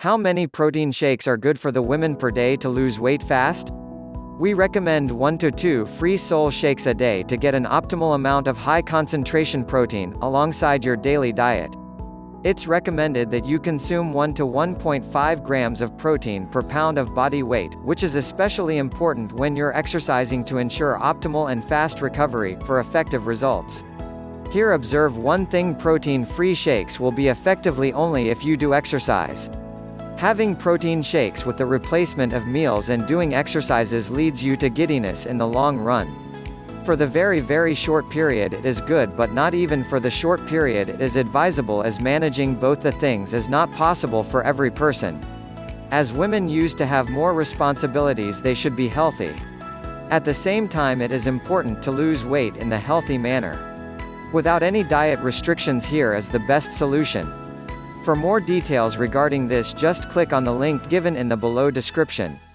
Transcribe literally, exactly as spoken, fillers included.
How many protein shakes are good for the women per day to lose weight fast? We recommend one to two free Soul shakes a day to get an optimal amount of high-concentration protein, alongside your daily diet. It's recommended that you consume one to one point five grams of protein per pound of body weight, which is especially important when you're exercising to ensure optimal and fast recovery, for effective results. Here observe one thing: protein-free shakes will be effectively only if you do exercise. Having protein shakes with the replacement of meals and doing exercises leads you to giddiness in the long run. For the very very short period it is good, but not even for the short period it is advisable, as managing both the things is not possible for every person. As women used to have more responsibilities, they should be healthy. At the same time, it is important to lose weight in the healthy manner. Without any diet restrictions, here is the best solution. For more details regarding this, just click on the link given in the below description.